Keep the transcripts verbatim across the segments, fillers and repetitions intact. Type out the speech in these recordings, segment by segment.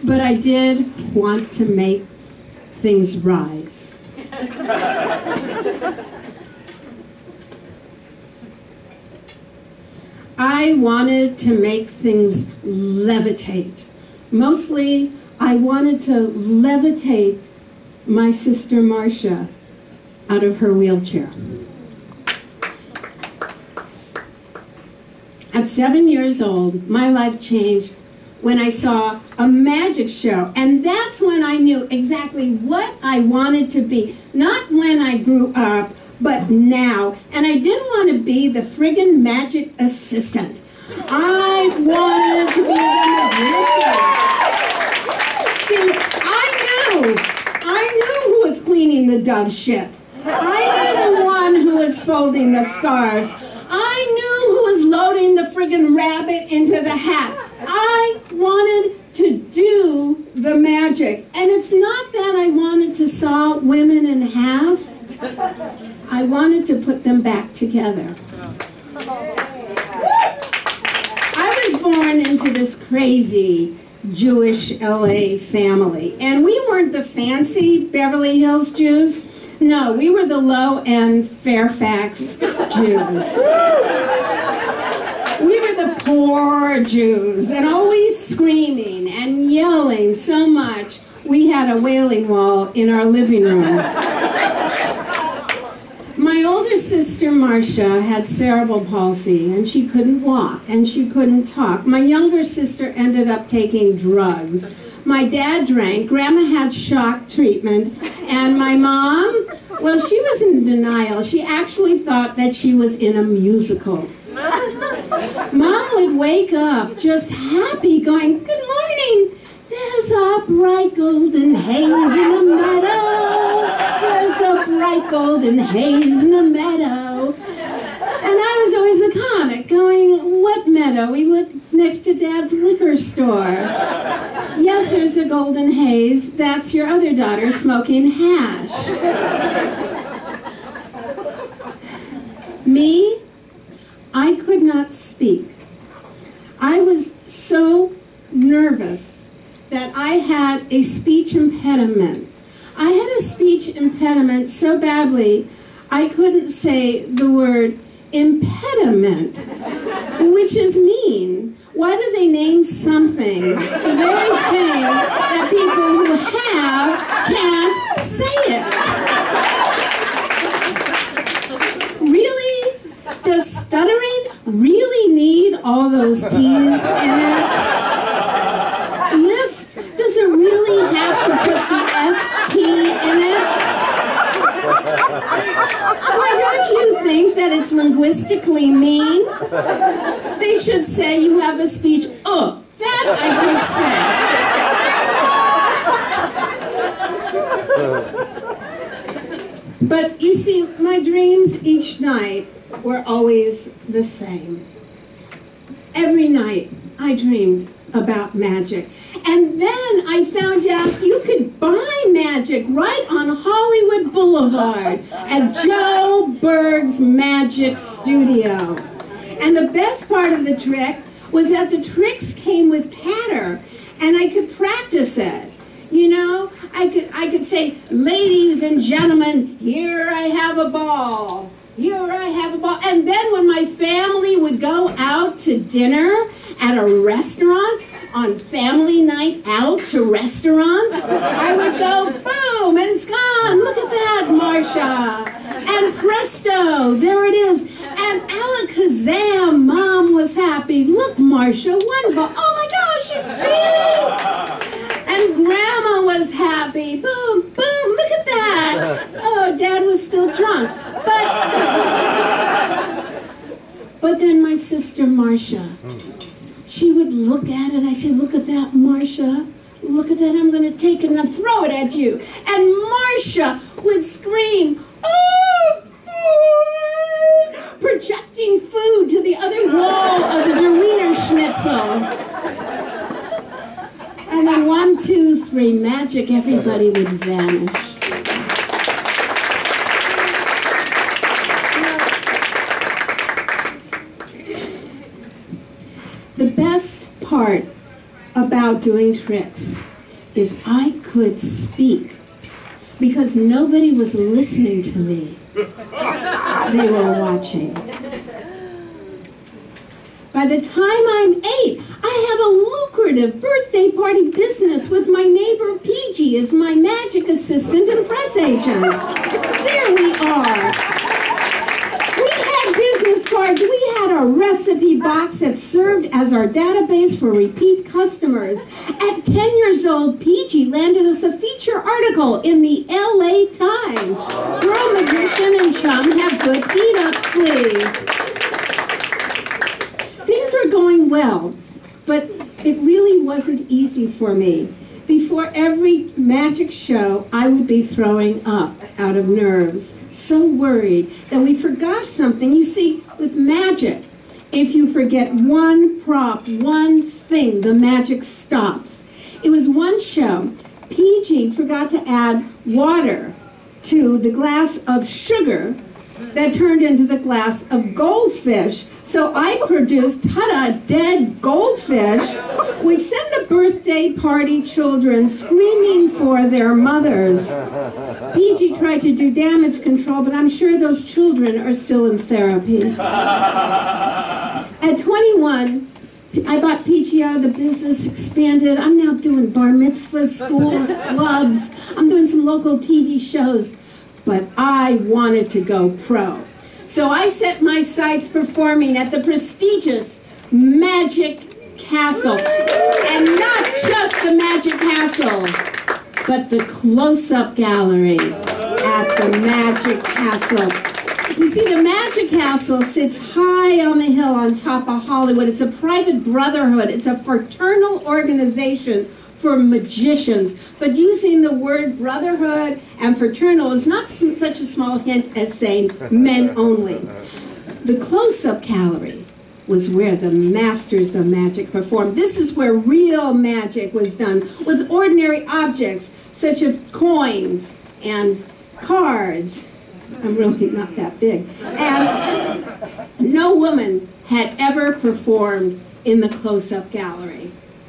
but I did want to make things rise. I wanted to make things levitate. Mostly, I wanted to levitate my sister Marcia out of her wheelchair. At seven years old, my life changed when I saw a magic show. And that's when I knew exactly what I wanted to be. Not when I grew up, but now. And I didn't want to be the friggin' magic assistant. I wanted to be the magician. See, I knew, I knew who was cleaning the dove shit. I knew the one who was folding the scarves. I knew who was loading the friggin' rabbit into the hat. I wanted to do the magic. And it's not that I wanted to saw women in half. I wanted to put them back together. I was born into this crazy Jewish L A family. And we weren't the fancy Beverly Hills Jews. No, we were the low-end Fairfax Jews. We were the poor Jews, and always screaming and yelling so much we had a wailing wall in our living room. My older sister Marcia had cerebral palsy, and she couldn't walk, and she couldn't talk. My younger sister ended up taking drugs. My dad drank, Grandma had shock treatment, and my mom, well, she was in denial. She actually thought that she was in a musical. Mom would wake up just happy, going, "Good morning. There's a bright golden haze in the meadow. There's a bright golden haze in the meadow." And I was always the comic, going, "What meadow? We live next to Dad's liquor store." "Yes, there's a golden haze. That's your other daughter smoking hash." Me, I could not speak. I was so nervous that I had a speech impediment. I had a speech impediment so badly I couldn't say the word impediment, which is mean. Why do they name something the very thing that people who have can't say it? Really? Does stuttering really need all those T's in it? Lisp, does it really have to put the S P in it? Why don't you think that it's linguistically mean? They should say you have a speech, uh, that I could say. But you see, my dreams each night were always the same. Every night I dreamed about magic. And then I found out you could buy magic right on Hollywood Boulevard at Joe Berg's Magic Studio. And the best part of the trick was that the tricks came with patter, and I could practice it. You know, I could, I could say, "Ladies and gentlemen, here I have a ball. Here I have a ball." And then when my family would go out to dinner at a restaurant, on family night out to restaurants, I would go, boom, and it's gone. Look at that, Marcia. And presto, there it is. And alakazam, Mom was happy. Look, Marcia, one ball. Oh my gosh, it's two. And Grandma was happy. Boom, boom, look at that. Oh, Dad was still drunk. But, but then my sister Marcia, she would look at it. I said, "Look at that, Marcia. Look at that. I'm going to take it and throw it at you." And Marcia would scream, "Oh, boy!" projecting food to the other wall of the Der Wiener Schnitzel. And then one, two, three, magic, everybody would vanish. The best part about doing tricks is I could speak because nobody was listening to me. They were watching. By the time I'm eight, I have a lucrative birthday party business with my neighbor P G as my magic assistant and press agent. There we are. We had business cards. We had a recipe box that served as our database for repeat customers. At ten years old, P G landed us a feature article in the L A Times. Girl magician and chum have good feet up sleeve. Things were going well, but it really wasn't easy for me. Before every magic show, I would be throwing up out of nerves, so worried that we forgot something. You see, with magic, if you forget one prop, one thing, the magic stops. It was one show, P G forgot to add water to the glass of sugar that turned into the glass of goldfish. So I produced, ta-da, dead goldfish, which sent the birthday party children screaming for their mothers. P G tried to do damage control, but I'm sure those children are still in therapy. At twenty-one, I bought P G out of the business, expanded. I'm now doing bar mitzvahs, schools, clubs. I'm doing some local T V shows. But I wanted to go pro. So I set my sights performing at the prestigious Magic Castle. And not just the Magic Castle, but the close-up gallery at the Magic Castle. You see, the Magic Castle sits high on the hill on top of Hollywood. It's a private brotherhood. It's a fraternal organization for magicians, but using the word brotherhood and fraternal is not such a small hint as saying men only. The close-up gallery was where the masters of magic performed. This is where real magic was done with ordinary objects such as coins and cards. I'm really not that big. And no woman had ever performed in the close-up gallery.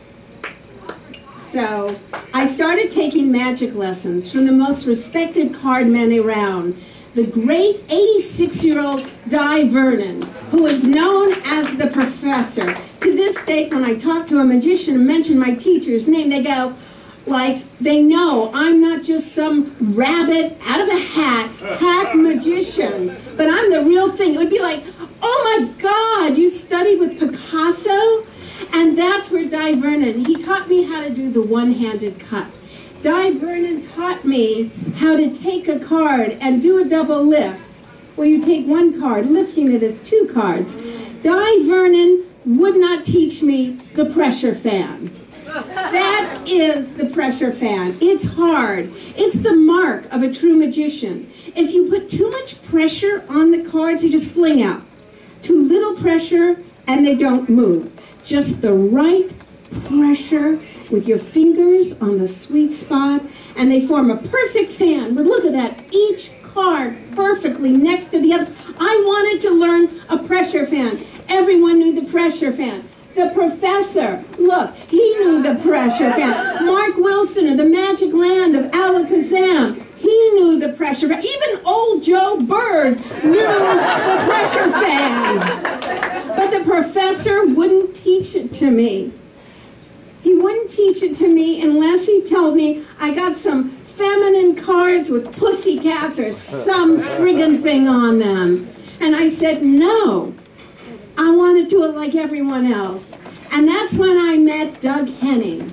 So I started taking magic lessons from the most respected card men around, the great eighty-six-year-old Dai Vernon, who is known as the professor. To this date, when I talk to a magician and mention my teacher's name, they go, like, they know I'm not just some rabbit out of a hat, hack magician, but I'm the real thing. It would be like, oh my God, you studied with Picasso? And that's where Dai Vernon, he taught me how to do the one-handed cut. Dai Vernon taught me how to take a card and do a double lift, where you take one card, lifting it as two cards. Dai Vernon would not teach me the pressure fan. That is the pressure fan. It's hard. It's the mark of a true magician. If you put too much pressure on the cards, they just fling out. Too little pressure, and they don't move. Just the right pressure with your fingers on the sweet spot, and they form a perfect fan. But look at that, each card perfectly next to the other. I wanted to learn a pressure fan. Everyone knew the pressure fan. The professor, look, he knew the pressure fan. Mark Wilson of the Magic Land of Alakazam, he knew the pressure fan. Even old Joe Bird knew the pressure fan. But the professor wouldn't teach it to me. He wouldn't teach it to me unless he told me I got some feminine cards with pussycats or some friggin' thing on them. And I said, no, I want to do it like everyone else. And that's when I met Doug Henning.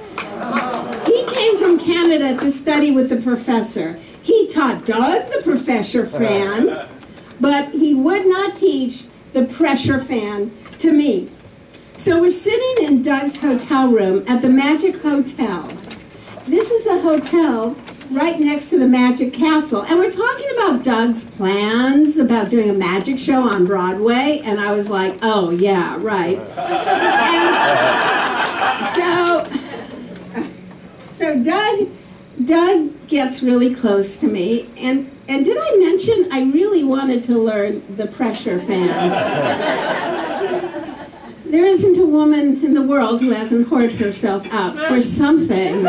He came from Canada to study with the professor. He taught Doug the pressure fan, but he would not teach the pressure fan to me. So we're sitting in Doug's hotel room at the Magic Hotel. This is the hotel right next to the Magic Castle. And we're talking about Doug's plans about doing a magic show on Broadway. And I was like, oh, yeah, right. And so, so Doug, Doug gets really close to me. And, and did I mention I really wanted to learn the pressure fan? There isn't a woman in the world who hasn't whored herself out for something.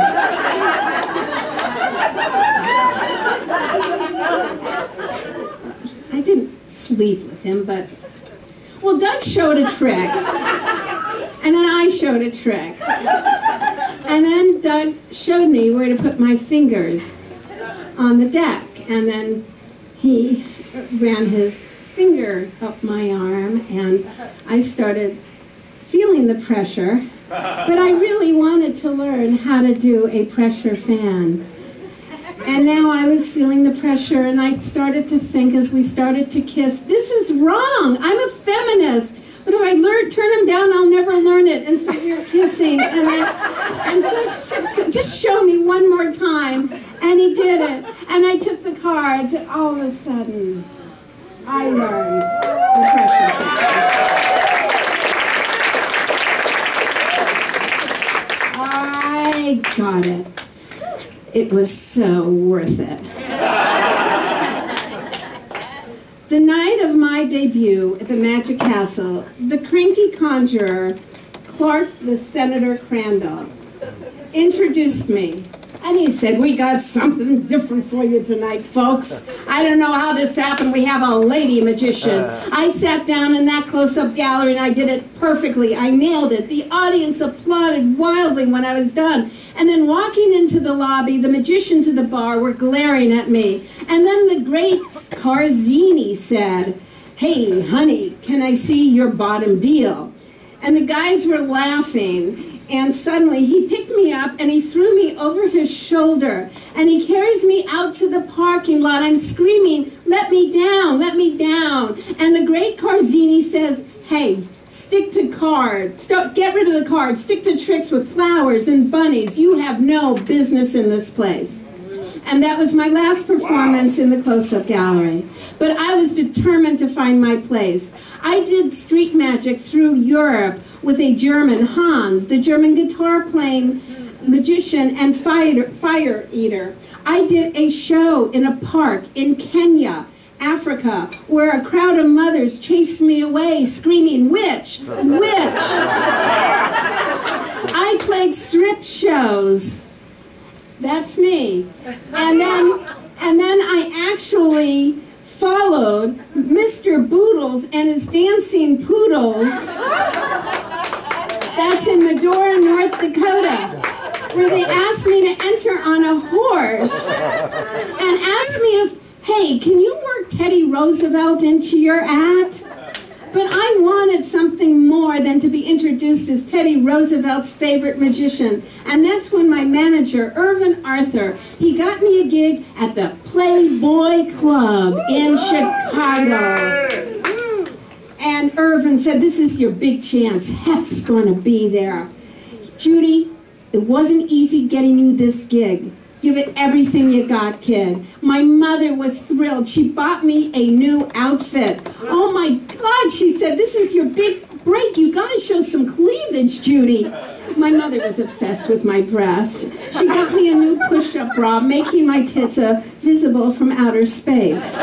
I didn't sleep with him, but... Well, Doug showed a trick, and then I showed a trick. And then Doug showed me where to put my fingers on the deck, and then he ran his finger up my arm, and I started feeling the pressure, but I really wanted to learn how to do a pressure fan. And now I was feeling the pressure, and I started to think as we started to kiss, this is wrong, I'm a feminist, but if I learn, turn him down, I'll never learn it. And so we were kissing, and, then, and so I said, just show me one more time, and he did it. And I took the cards, and all of a sudden, I learned the pressure fan. I got it. It was so worth it. The night of my debut at the Magic Castle, the cranky conjurer, Clark the Senator Crandall, introduced me. And he said, we got something different for you tonight, folks. I don't know how this happened. We have a lady magician. I sat down in that close-up gallery and I did it perfectly. I nailed it. The audience applauded wildly when I was done. And then walking into the lobby, the magicians at the bar were glaring at me. And then the great Carzini said, hey, honey, can I see your bottom deal? And the guys were laughing. And suddenly he picked me up and he threw me over his shoulder and he carries me out to the parking lot. I'm screaming, let me down, let me down. And the great Carzini says, hey, stick to cards, get rid of the cards, stick to tricks with flowers and bunnies. You have no business in this place. And that was my last performance wow. in the close-up gallery. But I was determined to find my place. I did street magic through Europe with a German, Hans, the German guitar-playing magician and fire, fire eater. I did a show in a park in Kenya, Africa, where a crowd of mothers chased me away, screaming, witch, witch. I played strip shows. That's me. And then, and then I actually followed Mister Boodles and his dancing poodles. That's in Medora, North Dakota, where they asked me to enter on a horse and asked me if, hey, can you work Teddy Roosevelt into your act? But I wanted something more than to be introduced as Teddy Roosevelt's favorite magician. And that's when my manager, Irvin Arthur, he got me a gig at the Playboy Club in Chicago. And Irvin said, this is your big chance. Hef's going to be there. Judy, it wasn't easy getting you this gig. Give it everything you got, kid. My mother was thrilled. She bought me a new outfit. Oh my God, she said, this is your big break. You gotta show some cleavage, Judy. My mother was obsessed with my breasts. She got me a new push-up bra, making my tits uh, visible from outer space.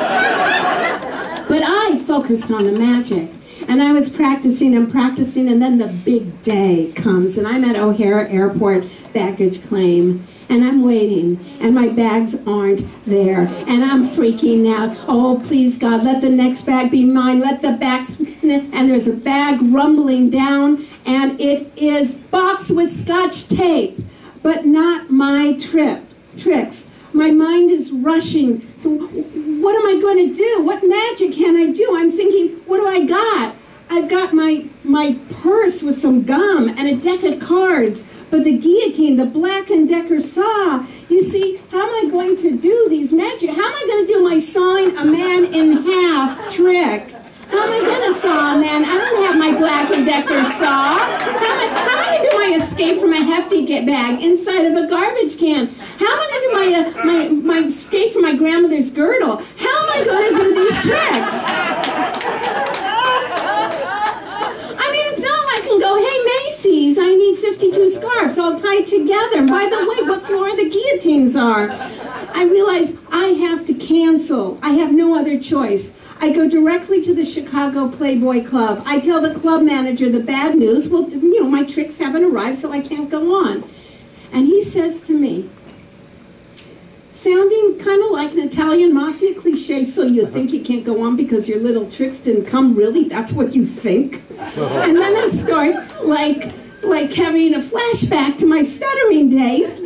But I focused on the magic. And I was practicing and practicing, and then the big day comes, and I'm at O'Hare Airport baggage claim. And I'm waiting, and my bags aren't there, and I'm freaking out. Oh, please, God, let the next bag be mine. Let the bags, and there's a bag rumbling down, and it is boxed with Scotch tape, but not my trip, tricks. My mind is rushing. What am I going to do? What magic can I do? I'm thinking, what do I got? I've got my, my purse with some gum and a deck of cards. But the guillotine, the Black and Decker saw, you see, how am I going to do these magic? How am I going to do my sawing a man in half trick? How am I going to saw a man? I don't have my Black and Decker saw. How am I, how am I going to do my escape from a hefty get bag inside of a garbage can? How am I going to do my, uh, my, my escape from my grandmother's girdle? How am I going to do these tricks? I mean, it's not like I can go, hey, Macy, Macy's, I need fifty-two scarves all tied together. By the way, what floor the guillotines are? I realize I have to cancel. I have no other choice. I go directly to the Chicago Playboy Club. I tell the club manager the bad news. Well, you know, my tricks haven't arrived, so I can't go on. And he says to me, sounding kind of like an Italian mafia cliche, so you think you can't go on because your little tricks didn't come, really? That's what you think? And then I start like, like having a flashback to my stuttering days.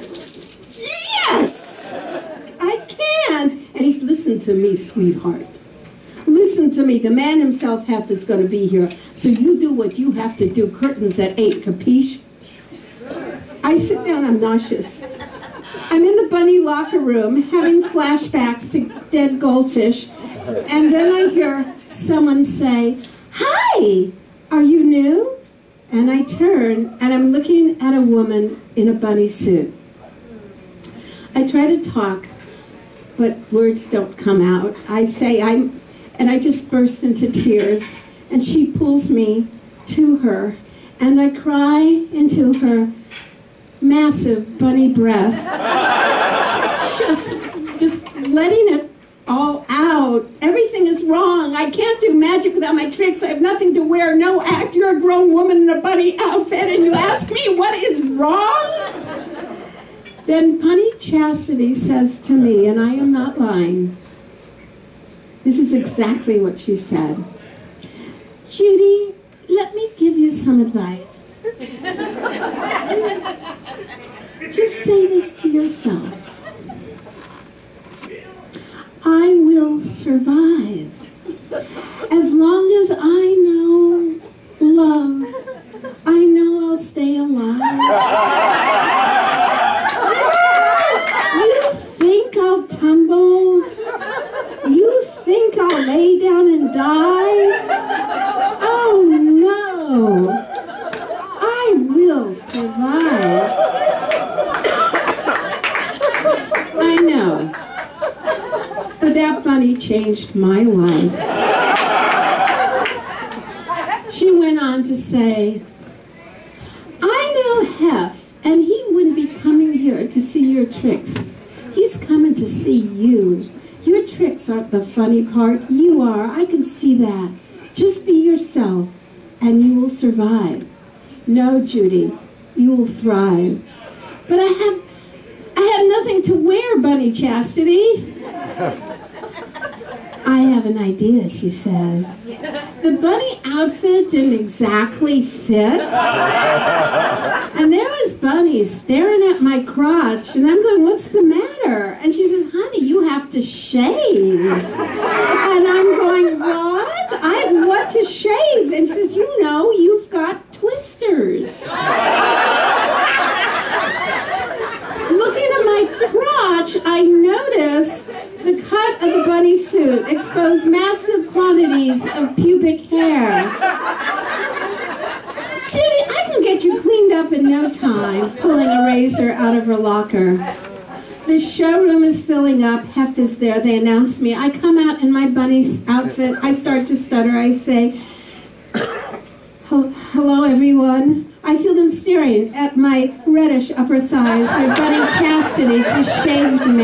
Yes! I can! And he's, listen to me, sweetheart. Listen to me, the man himself half is going to be here, so you do what you have to do. Curtains at eight, capiche? I sit down, I'm nauseous. I'm in the bunny locker room having flashbacks to dead goldfish, and then I hear someone say, "Hi, are you new?" And I turn, and I'm looking at a woman in a bunny suit. I try to talk, but words don't come out. I say, I'm, and I just burst into tears, and she pulls me to her, and I cry into her massive bunny breasts, just, just letting it all out. Everything is wrong. I can't do magic without my tricks. I have nothing to wear, no act. You're a grown woman in a bunny outfit, and you ask me what is wrong? Then Bunny Chastity says to me, and I am not lying, this is exactly what she said. "Judy, let me give you some advice. Just say this to yourself. I will survive. As long as I know love, I know I'll stay alive. You think I'll tumble? You think I'll lay down and die? Oh no! I will survive." I know, but that bunny changed my life. She went on to say, "I know Hef, and he wouldn't be coming here to see your tricks. He's coming to see you. Your tricks aren't the funny part. You are. I can see that. Just be yourself, and you will survive. No, Judy, you will thrive. But I have, I have nothing to wear, Bunny Chastity." "I have an idea," she says. The bunny outfit didn't exactly fit. And there was Bunny staring at my crotch, and I'm going, "What's the matter?" And she says, "Honey, you have to shave." And I'm going, "What? I have what to shave?" And she says, "You know, you've got twisters." Looking at my crotch, I notice the cut of the bunny suit exposed massive quantities of pubic hair. "Judy, I can get you cleaned up in no time," pulling a razor out of her locker. The showroom is filling up. Hef is there. They announce me. I come out in my bunny outfit. I start to stutter. I say, "Hello, everyone." I feel them staring at my reddish upper thighs where Bunny Chastity just shaved me.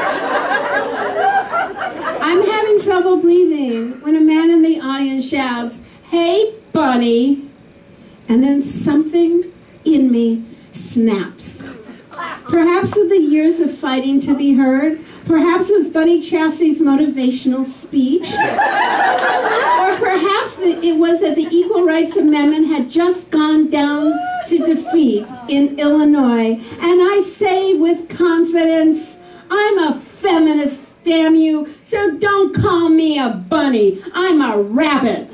I'm having trouble breathing when a man in the audience shouts, "Hey, Bunny." And then something in me snaps. Perhaps with the years of fighting to be heard, perhaps it was Bunny Chastity's motivational speech, or perhaps it was that the Equal Rights Amendment had just gone down to defeat in Illinois. And I say with confidence, I'm a feminist, damn you, so don't call me a bunny, I'm a rabbit.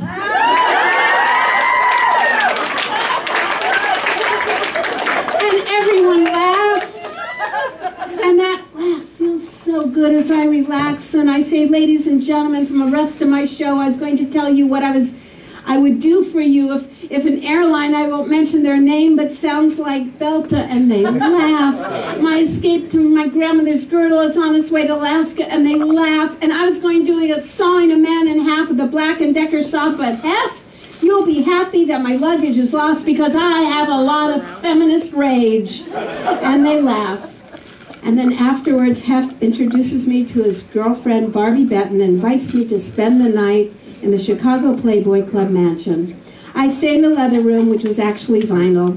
And everyone laughs. And that laugh feels so good as I relax and I say, "Ladies and gentlemen, from the rest of my show, I was going to tell you what I was, I would do for you if, if an airline, I won't mention their name, but sounds like Belta," and they laugh. "My escape to my grandmother's girdle is on its way to Alaska," and they laugh. And I was going doing a sawing a man in half with a Black and Decker saw, but Hef, You'll be happy that my luggage is lost because I have a lot of feminist rage. And they laugh. And then afterwards, Hef introduces me to his girlfriend, Barbie Benton, and invites me to spend the night in the Chicago Playboy Club mansion. I stay in the leather room, which was actually vinyl.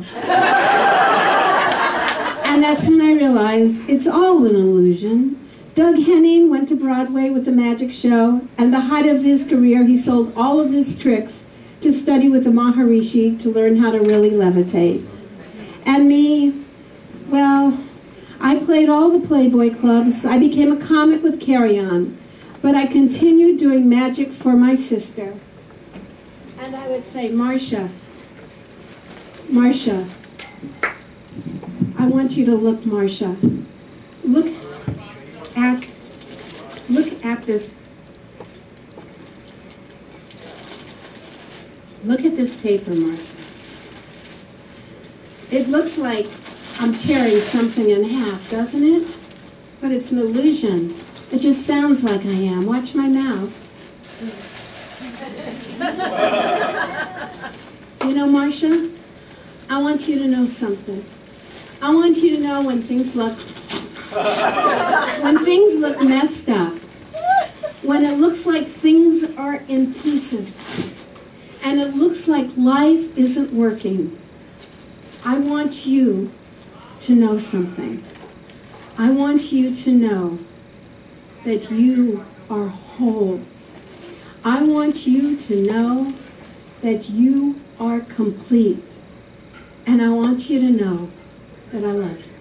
And that's when I realized it's all an illusion. Doug Henning went to Broadway with a magic show, and at the height of his career, he sold all of his tricks to study with the Maharishi to learn how to really levitate. And me, well, I played all the Playboy clubs. I became a comic with Carry On, but I continued doing magic for my sister. And I would say, Marcia, Marcia, I want you to look, Marcia. Look at, look at this. Look at this paper, Marcia. It looks like I'm tearing something in half, doesn't it? But it's an illusion. It just sounds like I am. Watch my mouth. You know, Marcia, I want you to know something. I want you to know when things look, when things look messed up, when it looks like things are in pieces, and it looks like life isn't working, I want you to know something. I want you to know that you are whole. I want you to know that you are complete. And I want you to know that I love you.